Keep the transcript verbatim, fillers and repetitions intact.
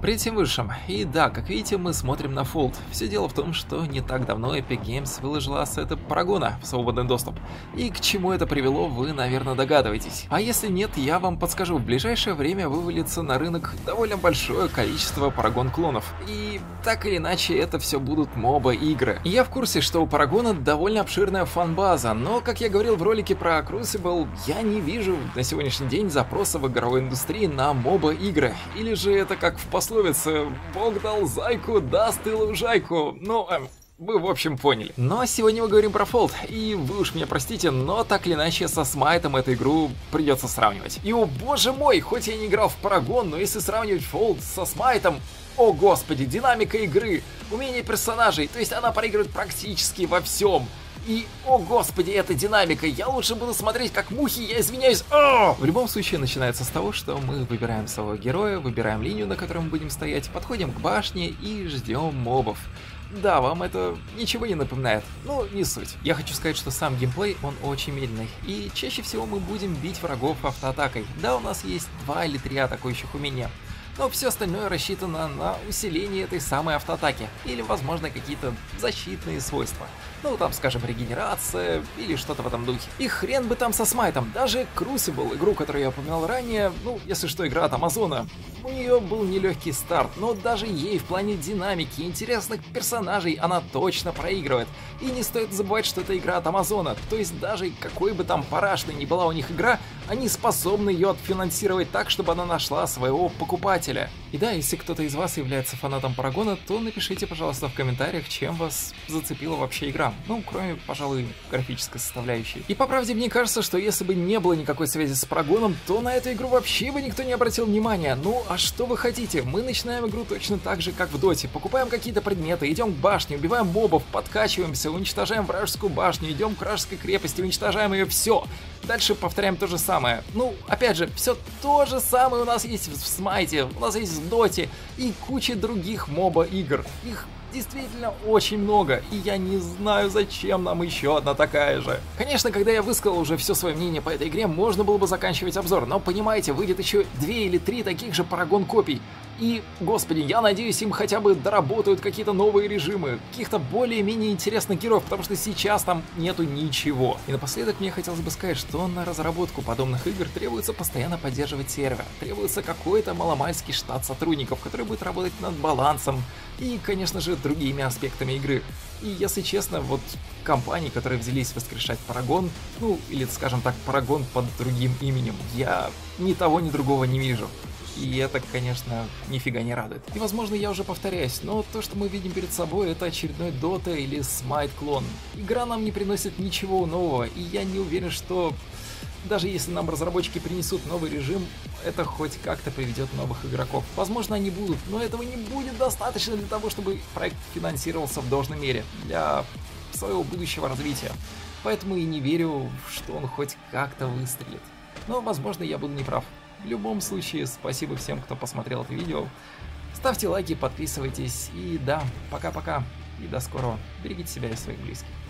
Привет всем высшим. И да, как видите, мы смотрим на Fold. Все дело в том, что не так давно Epic Games выложила ассеты Парагона в свободный доступ. И к чему это привело, вы, наверное, догадываетесь. А если нет, я вам подскажу. В ближайшее время вывалится на рынок довольно большое количество Парагон клонов. И так или иначе, это все будут моба игры. И я в курсе, что у Парагона довольно обширная фан-база, но, как я говорил в ролике про Crucible, я не вижу на сегодняшний день запроса в игровой индустрии на моба игры. Или же это как в пословице «Бог дал зайку, даст и лужайку». Ну, эм, вы в общем поняли. Но сегодня мы говорим про Fold, и вы уж меня простите, но так или иначе со Смайтом эту игру придется сравнивать. И о боже мой, хоть я не играл в Парагон, но если сравнивать Fold со Смайтом, о господи, динамика игры, умение персонажей, то есть она проигрывает практически во всем. И, о господи, эта динамика, я лучше буду смотреть как мухи, я извиняюсь. О! В любом случае начинается с того, что мы выбираем своего героя, выбираем линию, на которой мы будем стоять, подходим к башне и ждем мобов. Да, вам это ничего не напоминает, ну не суть. Я хочу сказать, что сам геймплей, он очень медленный, и чаще всего мы будем бить врагов автоатакой. Да, у нас есть два или три атакующих умения, но все остальное рассчитано на усиление этой самой автоатаки, или, возможно, какие-то защитные свойства. Ну, там, скажем, регенерация, или что-то в этом духе. И хрен бы там со Смайтом, даже Crucible, игру, которую я упоминал ранее, ну, если что, игра от Амазона, у нее был нелегкий старт, но даже ей в плане динамики, интересных персонажей она точно проигрывает. И не стоит забывать, что это игра от Амазона, то есть даже какой бы там парашной ни была у них игра, они способны ее отфинансировать так, чтобы она нашла своего покупателя. И да, если кто-то из вас является фанатом Парагона, то напишите, пожалуйста, в комментариях, чем вас зацепила вообще игра. Ну, кроме, пожалуй, графической составляющей. И по правде, мне кажется, что если бы не было никакой связи с Парагоном, то на эту игру вообще бы никто не обратил внимания. Ну, а что вы хотите? Мы начинаем игру точно так же, как в Доте. Покупаем какие-то предметы, идем к башне, убиваем мобов, подкачиваемся, уничтожаем вражескую башню, идем к вражеской крепости, уничтожаем ее, все. Дальше повторяем то же самое. Ну, опять же, все то же самое у нас есть в Смайте, у нас есть в Доте и куча других моба игр. Их действительно очень много, и я не знаю, зачем нам еще одна такая же. Конечно, когда я высказал уже все свое мнение по этой игре, можно было бы заканчивать обзор, но понимаете, выйдет еще две или три таких же Парагон копий. И, господи, я надеюсь, им хотя бы доработают какие-то новые режимы, каких-то более-менее интересных героев, потому что сейчас там нету ничего. И напоследок мне хотелось бы сказать, что на разработку подобных игр требуется постоянно поддерживать сервер, требуется какой-то маломальский штат сотрудников, который будет работать над балансом и, конечно же, другими аспектами игры. И, если честно, вот компании, которые взялись воскрешать Парагон, ну, или, скажем так, Парагон под другим именем, я ни того, ни другого не вижу. И это, конечно, нифига не радует. И, возможно, я уже повторяюсь, но то, что мы видим перед собой, это очередной Дота или Смайт клон. Игра нам не приносит ничего нового, и я не уверен, что даже если нам разработчики принесут новый режим, это хоть как-то приведет новых игроков. Возможно, они будут, но этого не будет достаточно для того, чтобы проект финансировался в должной мере для своего будущего развития. Поэтому и не верю, что он хоть как-то выстрелит. Но, возможно, я буду неправ. В любом случае, спасибо всем, кто посмотрел это видео. Ставьте лайки, подписывайтесь. И да, пока-пока. И до скорого. Берегите себя и своих близких.